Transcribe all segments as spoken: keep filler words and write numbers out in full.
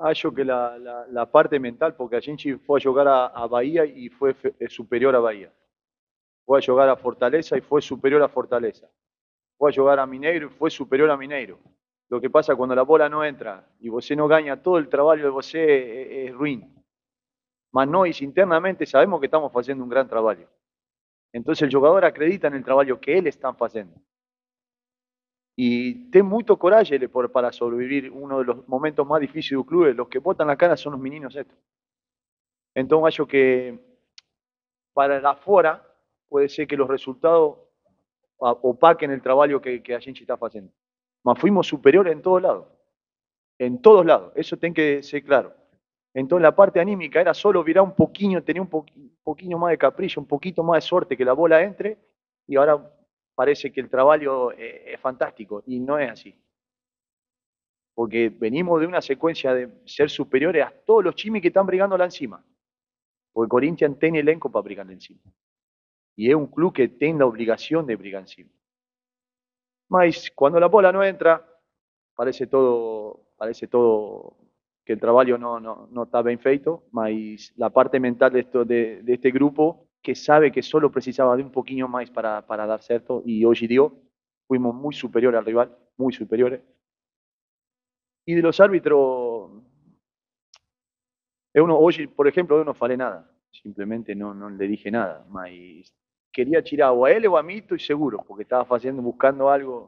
Acho que la, la, la parte mental, porque a Genchi fue a jugar a, a Bahía y fue fe- eh, superior a Bahía. Fue a jugar a Fortaleza y fue superior a Fortaleza. Fue a jugar a Mineiro y fue superior a Mineiro. Lo que pasa cuando la bola no entra y você no gana, todo el trabajo de você es, es ruin. Mas nós internamente sabemos que estamos haciendo un gran trabajo. Entonces el jugador acredita en el trabajo que él está haciendo. Y ten mucho coraje por, para sobrevivir uno de los momentos más difíciles del club. Los que botan la cara son los meninos estos. Entonces, acho que para la afuera puede ser que los resultados opaquen el trabajo que, que a gente está haciendo. Mas fuimos superiores en todos lados. En todos lados. Eso tiene que ser claro. Entonces la parte anímica era solo virar un poquito, tener un, po un poquito más de capricho, un poquito más de suerte que la bola entre, y ahora parece que el trabajo es, es fantástico, y no es así. Porque venimos de una secuencia de ser superiores a todos los chimis que están brigándola encima. Porque Corinthians tiene elenco para brigar encima. Y es un club que tiene la obligación de brigar encima. Mas cuando la bola no entra, parece todo, parece todo que el trabajo no, no, no está bien feito, mas la parte mental de, esto, de, de este grupo, que sabe que solo precisaba de un poquito más para, para dar cierto, y hoy dio, fuimos muy superiores al rival, muy superiores. Y de los árbitros, uno, hoy, por ejemplo, yo no falé nada, simplemente no, no le dije nada, mas quería tirar o a él o a mí, estoy seguro, porque estaba haciendo, buscando algo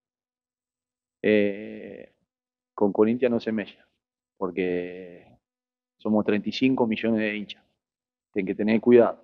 eh, con Corinthians no se mella, porque somos treinta y cinco millones de hinchas, tienen que tener cuidado.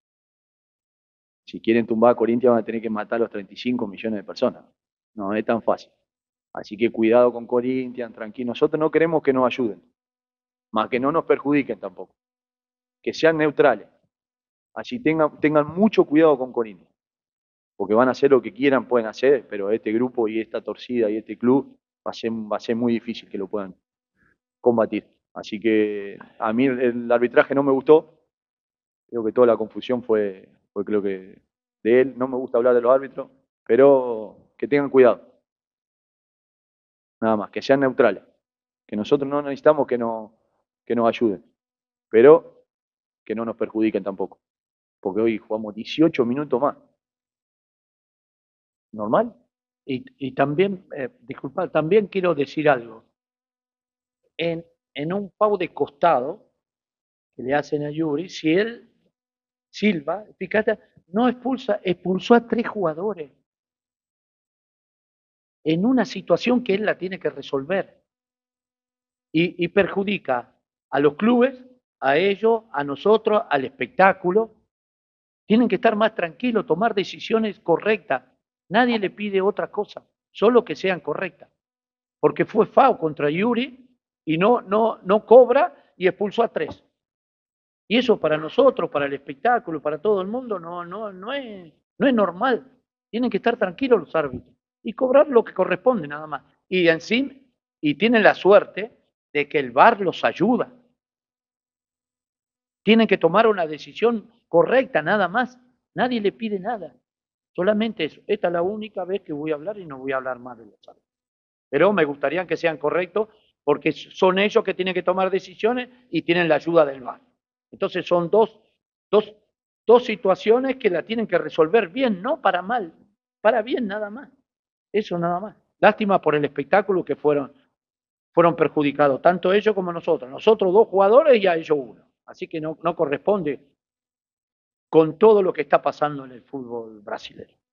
Si quieren tumbar a Corinthians van a tener que matar a los treinta y cinco millones de personas, no es tan fácil. Así que cuidado con Corinthians, tranquilo, nosotros no queremos que nos ayuden, más que no nos perjudiquen tampoco, que sean neutrales. Así tengan, tengan mucho cuidado con Corinthians, porque van a hacer lo que quieran, pueden hacer, pero este grupo y esta torcida y este club va a ser, va a ser muy difícil que lo puedan combatir. Así que a mí el, el arbitraje no me gustó, creo que toda la confusión fue, fue creo que de él, no me gusta hablar de los árbitros, pero que tengan cuidado, nada más, que sean neutrales, que nosotros no necesitamos que, no, que nos ayuden, pero que no nos perjudiquen tampoco, porque hoy jugamos dieciocho minutos más. ¿Normal? Y, y también, eh, disculpa, también quiero decir algo. En, en un pau de costado que le hacen a Yuri, si él, Silva, fíjate, no expulsa, expulsó a tres jugadores en una situación que él la tiene que resolver y, y perjudica a los clubes, a ellos, a nosotros, al espectáculo. Tienen que estar más tranquilos, tomar decisiones correctas. Nadie le pide otra cosa, solo que sean correctas. Porque fue FAO contra Yuri y no, no, no cobra y expulsó a tres. Y eso para nosotros, para el espectáculo, para todo el mundo, no, no, no, es, no es normal. Tienen que estar tranquilos los árbitros y cobrar lo que corresponde nada más. Y en sí, y tienen la suerte de que el V A R los ayuda. Tienen que tomar una decisión correcta nada más. Nadie le pide nada. Solamente eso. Esta es la única vez que voy a hablar y no voy a hablar más de los árbitros. Pero me gustaría que sean correctos porque son ellos que tienen que tomar decisiones y tienen la ayuda del V A R. Entonces son dos, dos, dos situaciones que la tienen que resolver bien, no para mal, para bien nada más. Eso nada más. Lástima por el espectáculo que fueron, fueron perjudicados, tanto ellos como nosotros. Nosotros dos jugadores y a ellos uno. Así que no, no corresponde con todo lo que está pasando en el fútbol brasileño.